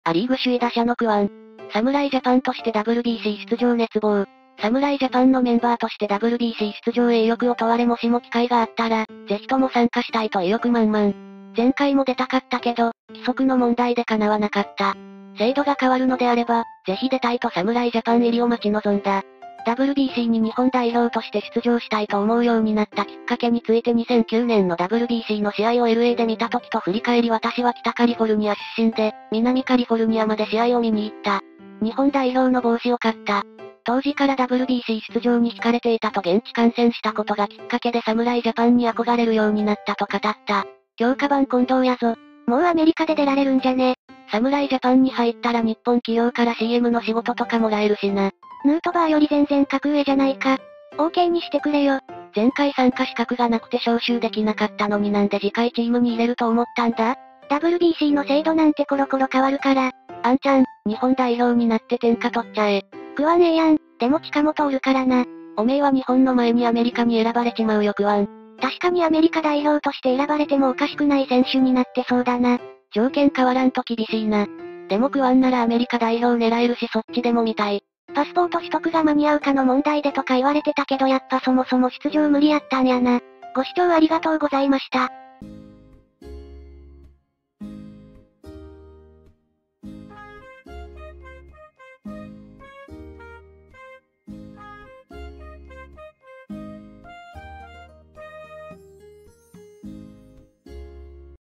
アリーグ首位打者のクワン。侍ジャパンとして WBC 出場熱望。侍ジャパンのメンバーとして WBC 出場へ意欲を問われもしも機会があったら、ぜひとも参加したいと意欲満々。前回も出たかったけど、規則の問題で叶わなかった。制度が変わるのであれば、ぜひ出たいと侍ジャパン入りを待ち望んだ。WBC に日本代表として出場したいと思うようになったきっかけについて2009年の WBC の試合を LA で見た時と振り返り私は北カリフォルニア出身で、南カリフォルニアまで試合を見に行った。日本代表の帽子を買った。当時から WBC 出場に惹かれていたと現地観戦したことがきっかけで侍ジャパンに憧れるようになったと語った。強化版近藤やぞ。 もうアメリカで出られるんじゃね。 侍ジャパンに入ったら日本企業から CM の仕事とかもらえるしな。 ヌートバーより全然格上じゃないか。OK にしてくれよ。 前回参加資格がなくて招集できなかったのになんで次回チームに入れると思ったんだ？ WBC の制度なんてコロコロ変わるから。 あんちゃん、日本代表になって天下取っちゃえ。 クワンええやん、でも近本おるからな。 おめえは日本の前にアメリカに選ばれちまうよクワン。 確かにアメリカ代表として選ばれてもおかしくない選手になってそうだな。 条件変わらんと厳しいな。でもクワンならアメリカ代表狙えるしそっちでも見たい。 パスポート取得が間に合うかの問題でとか言われてたけどやっぱそもそも出場無理やったんやな。ご視聴ありがとうございました。